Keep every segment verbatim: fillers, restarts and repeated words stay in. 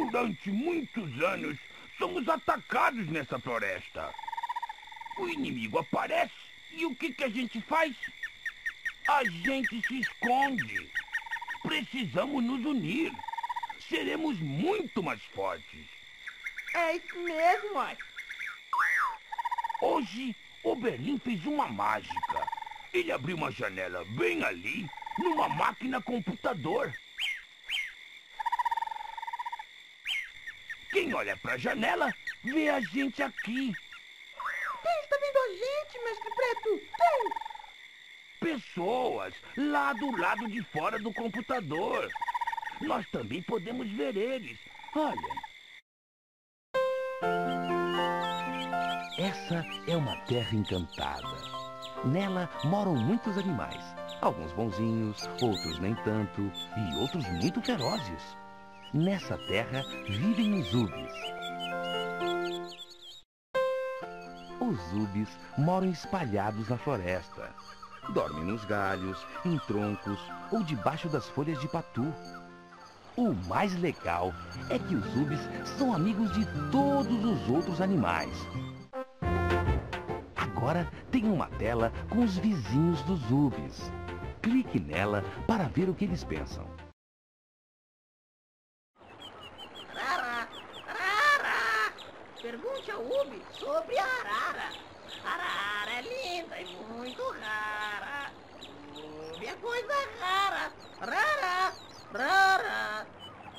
Durante muitos anos, somos atacados nessa floresta. O inimigo aparece e o que, que a gente faz? A gente se esconde. Precisamos nos unir. Seremos muito mais fortes. É isso mesmo, mãe. Hoje, o Berlim fez uma mágica. Ele abriu uma janela bem ali, numa máquina computador. Quem olha pra janela, vê a gente aqui. Quem está vendo a gente, mestre Preto? Quem? Pessoas lá do lado de fora do computador. Nós também podemos ver eles. Olha. Essa é uma terra encantada. Nela moram muitos animais. Alguns bonzinhos, outros nem tanto, e outros muito ferozes. Nessa terra vivem os Zubis. Os Zubis moram espalhados na floresta. Dormem nos galhos, em troncos ou debaixo das folhas de patu. O mais legal é que os Zubis são amigos de todos os outros animais. Agora tem uma tela com os vizinhos dos Zubis. Clique nela para ver o que eles pensam. Arara, arara. Pergunte ao Ubi sobre a arara. A arara é linda e muito rara. Ubi é coisa rara. Rara, rara.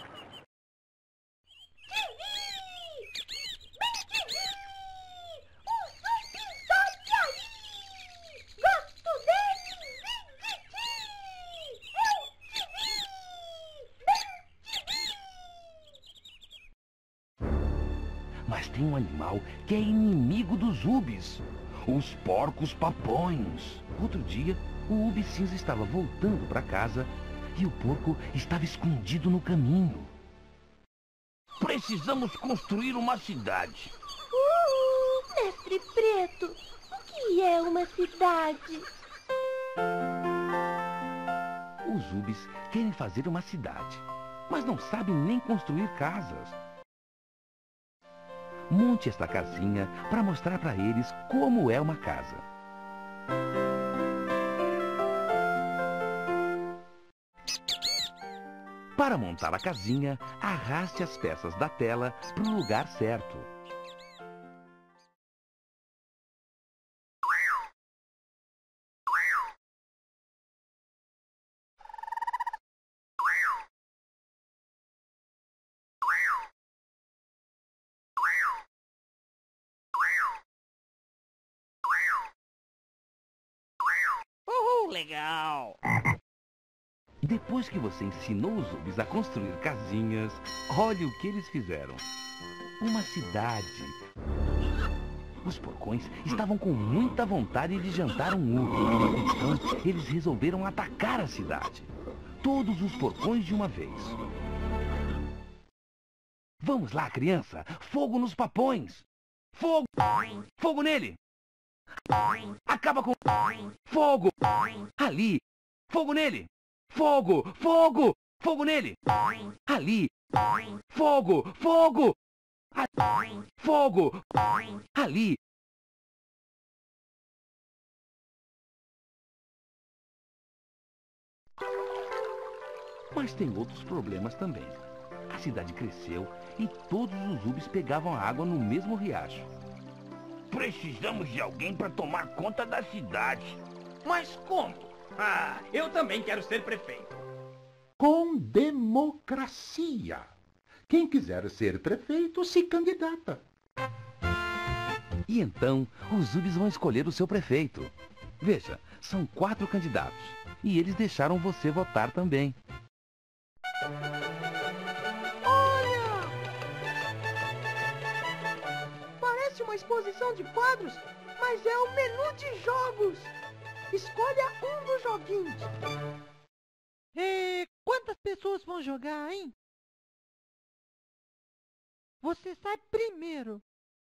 Mas tem um animal que é inimigo dos Zubis. Os porcos papões. Outro dia, o Ubi cinza estava voltando para casa e o porco estava escondido no caminho. Precisamos construir uma cidade. Uh, mestre Preto, o que é uma cidade? Os Zubis querem fazer uma cidade, mas não sabem nem construir casas. Monte esta casinha para mostrar para eles como é uma casa. Para montar a casinha, arraste as peças da tela para o lugar certo. Uhul, legal. Depois que você ensinou os Zubis a construir casinhas, olhe o que eles fizeram. Uma cidade. Os porcões estavam com muita vontade de jantar um Ubi. Então, eles resolveram atacar a cidade. Todos os porcões de uma vez. Vamos lá, criança! Fogo nos papões! Fogo! Fogo nele! Acaba com... Fogo! Ali! Fogo nele! Fogo! Fogo! Fogo nele! Ali! Fogo! Fogo! A... Fogo! Ali! Mas tem outros problemas também. A cidade cresceu e todos os Zubis pegavam água no mesmo riacho. Precisamos de alguém para tomar conta da cidade. Mas como? Ah, eu também quero ser prefeito. Com democracia. Quem quiser ser prefeito se candidata. E então, os Zubis vão escolher o seu prefeito. Veja, são quatro candidatos. E eles deixaram você votar também. Olha! Parece uma exposição de quadros, mas é um menu de jogos. Escolha um dos joguinhos. E quantas pessoas vão jogar, hein? Você sai primeiro.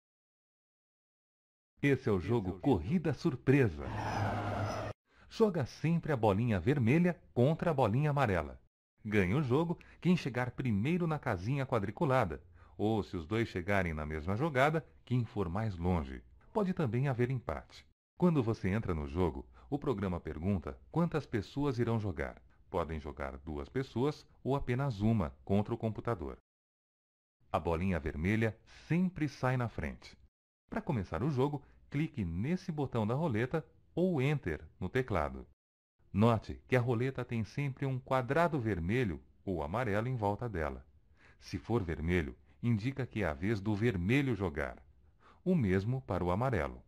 Esse é o jogo Corrida Surpresa. Joga sempre a bolinha vermelha contra a bolinha amarela. Ganha o jogo quem chegar primeiro na casinha quadriculada, ou se os dois chegarem na mesma jogada, quem for mais longe. Pode também haver empate. Quando você entra no jogo, o programa pergunta quantas pessoas irão jogar. Podem jogar duas pessoas ou apenas uma contra o computador. A bolinha vermelha sempre sai na frente. Para começar o jogo, clique nesse botão da roleta ou Enter no teclado. Note que a roleta tem sempre um quadrado vermelho ou amarelo em volta dela. Se for vermelho, indica que é a vez do vermelho jogar. O mesmo para o amarelo.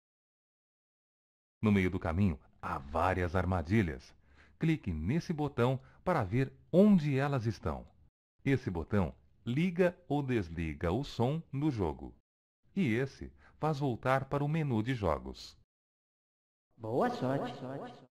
No meio do caminho, há várias armadilhas. Clique nesse botão para ver onde elas estão. Esse botão liga ou desliga o som do jogo. E esse faz voltar para o menu de jogos. Boa sorte. Boa sorte.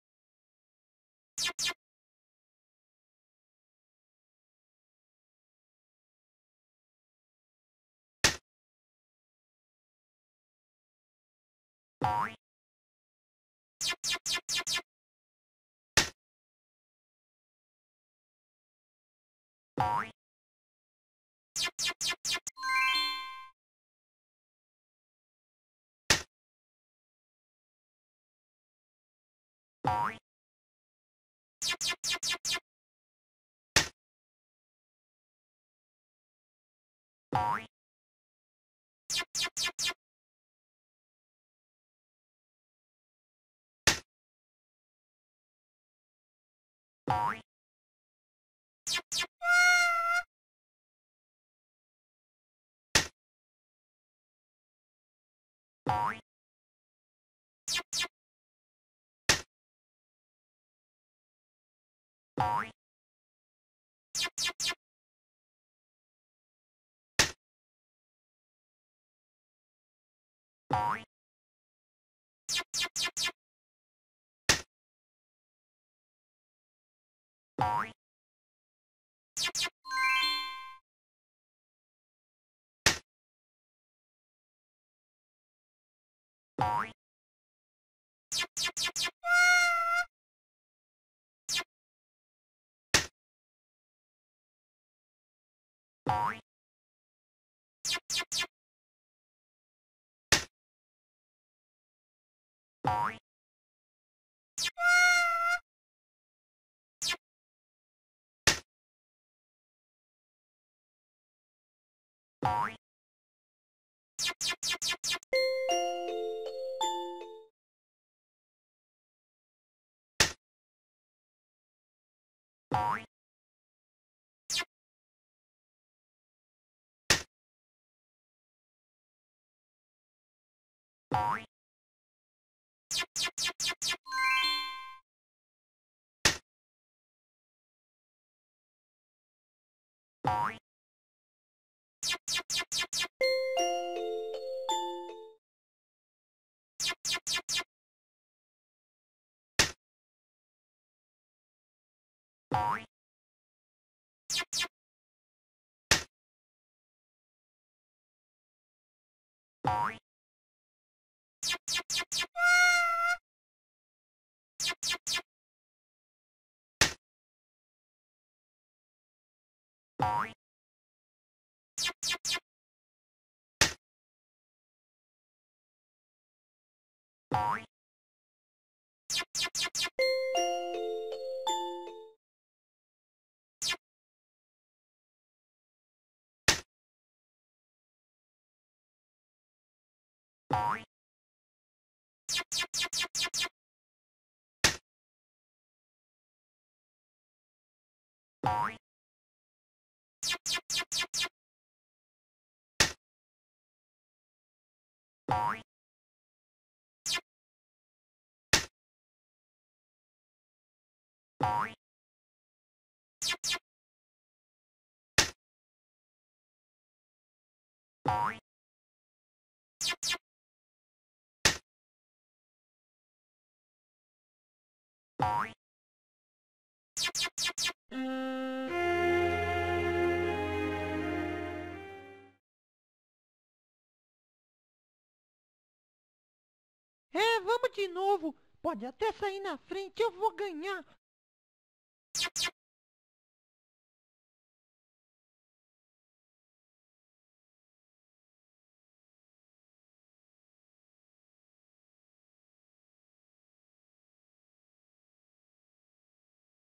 É, vamos de novo. Pode até sair na frente, eu vou ganhar.